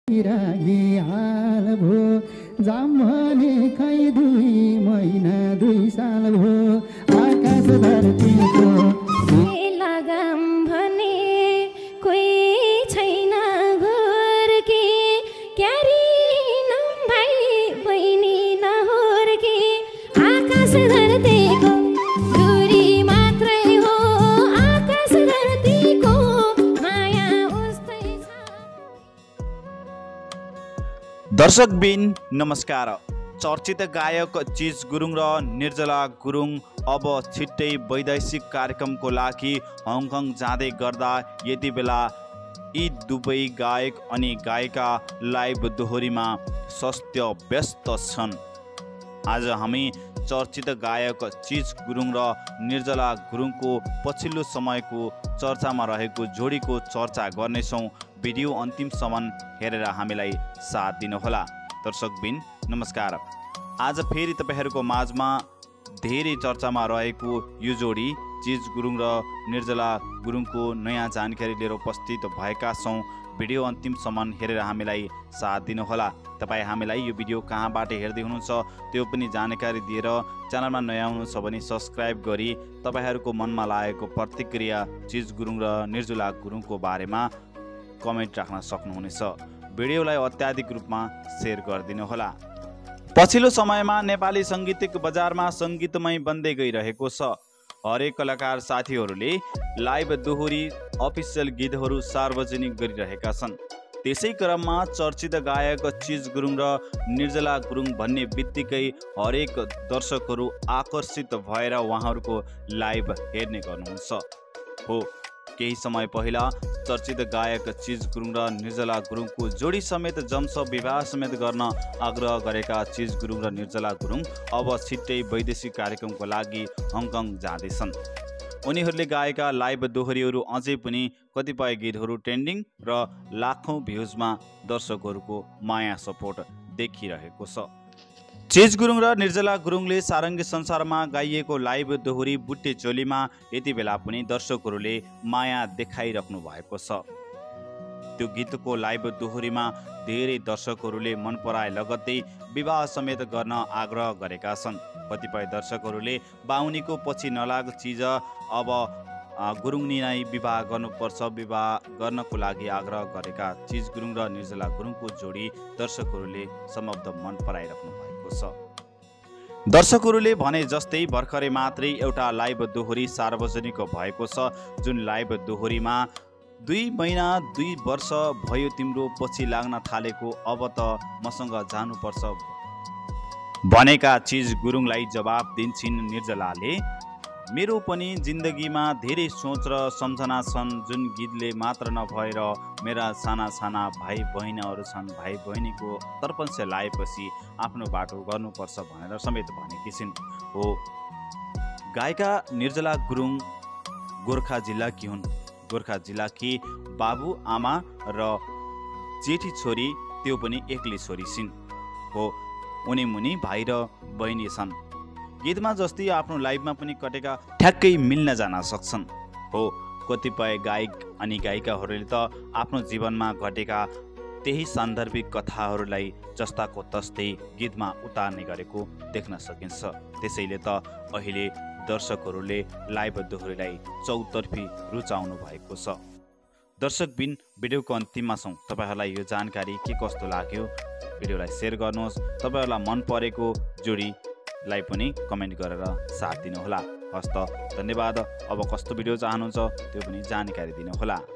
रागी हाल भो जाम भने खै 2 महिना 2 साल भो आकाश धरतीको लगाम भने कोही छैन घर के क्यारी नम भाइ बहिनी नहोर के आकाश धरतीको दूरी मात्रै हो आकाश धरतीको माया उस्तै छ। दर्शकबिन नमस्कार। चर्चित गायक चिज गुरुङ र निर्जला गुरुङ अब छिट्टै वैदेशिक कार्यक्रमको लागि हङकङ जाँदै गर्दा यति बेला यी दुवै गायक अनि गायिका लाइभ दोहोरीमा सत्य व्यस्त छन्। आज हामी चर्चित गायक चिज गुरुङ र निर्जला गुरुङको पछिल्लो समयको चर्चामा रहेको जोडीको चर्चा गर्नेछौँ। भिडियो अन्तिमसम्म हेरेर हामीलाई साथ दिनुहोला। दर्शकबिन नमस्कार। आज फेरि तपाईहरूको माझमा धेरै चर्चामा रहेको यो जोडी चिज गुरुङ र निर्जला गुरुङको नयाँ जानकारी लिएर उपस्थित भएका छौँ। भिडियो अन्तिमसम्म हेरेर हामीलाई साथ दिनुहोला। तपाईँ हामीलाई यो भिडियो कहाँबाट हेर्दै हुनुहुन्छ त्यो पनि जानकारी दिएर च्यानलमा नयाँ हुनुहुन्छ भने सब्सक्राइब गरी तपाईहरूको मनमा लागेको प्रतिक्रिया चिज गुरुङ र निर्जला गुरुङको बारेमा कमेन्ट राख्न सक्नुहुनेछ। भिडियोलाई अत्याधिक रूपमा सेयर गरिदिनुहोला। पछिल्लो समयमा नेपाली साङ्गीतिक बजारमा सङ्गीतमय बन्दै गइरहेको छ। हरेक कलाकार साथीहरूले लाइभ दोहोरी अफिसियल गीतहरू सार्वजनिक गरिरहेका छन्। त्यसै क्रममा चर्चित गायक चिज गुरुङ र निर्जला गुरुङ भन्ने बित्तिकै हरेक दर्शकहरू आकर्षित भएर उहाँहरूको लाइभ हेर्ने गर्नुहुन्छ। हो, केही समय पहिला चर्चित गायक चिज गुरुङ र निर्जला गुरुङको जोडी समेत जम्स विवाह समेत गर्न आग्रह गरेका चिज गुरुङ र निर्जला गुरुङ अब छिट्टै वैदेशिक कार्यक्रमको लागि हङकङ जाँदैछन्। उनीहरूले गाएका लाइभ दोहोरीहरू अझै पनि कतिपय गीतहरू ट्रेन्डिङ र लाखौँ भ्युजमा दर्शकहरूको माया सपोर्ट देखिरहेको छ। चिज गुरुङ र निर्जला गुरुङले सारङ्गी संसारमा गाइएको लाइभ दोहोरी बुट्टे चोलीमा यति बेला पनि दर्शकहरूले माया देखाइराख्नु भएको छ। त्यो गीतको लाइभ दोहोरीमा धेरै दर्शकहरूले मन पराए लगत्तै विवाह समेत गर्न आग्रह गरेका छन्। कतिपय दर्शकहरूले बाहुनीको पछि नलाग चिज अब गुरुङनी नै विवाह गर्नुपर्छ, विवाह गर्नको लागि आग्रह गरेका चिज गुरुङ र निर्जला गुरुङको जोडी दर्शकहरूले सम्बन्ध मन पराइराख्नु भएको छ। दर्शकहरूले भने जस्तै भर्खरै मात्रै एउटा लाइभ दोहोरी सार्वजनिक भएको छ, जुन लाइभ दोहोरीमा 2 महिना 2 वर्ष भयो तिम्रो पछि लाग्न थालेको, अब त मसँग जानुपर्छ भनेका चिज गुरुङलाई जवाब दिन्छन् निर्जलाले, मेरो पनि जिन्दगीमा धेरै सोच र सम्झना छन्, जुन गीतले मात्र नभएर मेरा साना साना भाइ बहिनीहरू छन्, भाइ बहिनीको तर्पण से लाएपछि आफ्नो बाटो गर्नुपर्छ भनेर समेत भनेकी छिन्। हो, गायिका निर्जला गुरुङ गोर्खा जिल्लाकी हुन्। गोर्खा जिल्लाकी बाबु आमा र जेठी छोरी, त्यो पनि एक्लै छोरी छिन्। हो, उनी मुनि भाइ र बहिनी छन्। गीतमा जस्तै आफ्नो लाइफमा पनि कटेका ठ्याक्कै मिल्न जान सक्छन्। हो, कतिपय गायक अनि गायिकाहरूले त आफ्नो जीवनमा घटेका त्यही सान्दर्भिक कथाहरूलाई जस्ताको तस्तै गीतमा उतार्ने गरेको देख्न सकिन्छ। त्यसैले त अहिले दर्शकहरूले लाइभ दोहोरीलाई चौतर्फी रुचाउनु भएको छ। दर्शकबिन भिडियोको अन्तिममा छौँ। तपाईँहरूलाई यो जानकारी के कस्तो लाग्यो भिडियोलाई सेयर गर्नुहोस्। तपाईँहरूलाई मन परेको जोडीलाई पनि कमेन्ट गरेर साथ दिनुहोला। हस्त धन्यवाद। अब कस्तो भिडियो चाहनुहुन्छ त्यो पनि जानकारी दिनुहोला।